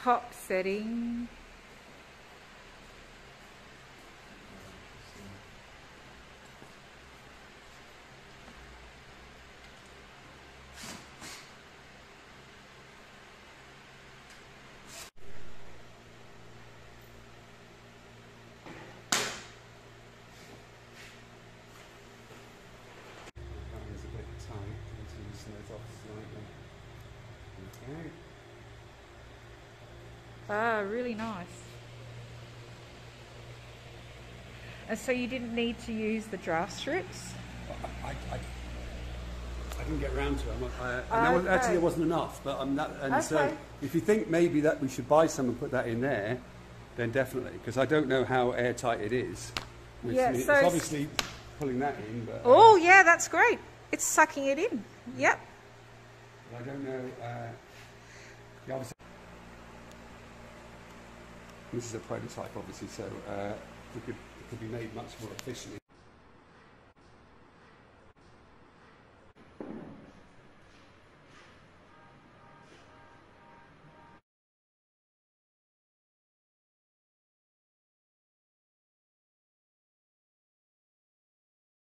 top setting. Okay. Ah, really nice. And so you didn't need to use the draft strips? I didn't get around to it. And actually there wasn't enough, but so if you think maybe that we should buy some and put that in there, then definitely, because I don't know how airtight it is. Yeah, it's so obviously pulling that in, but oh yeah, that's great. It's sucking it in. Yep. I don't know. Yeah, obviously, this is a prototype, obviously, so it could be made much more efficiently.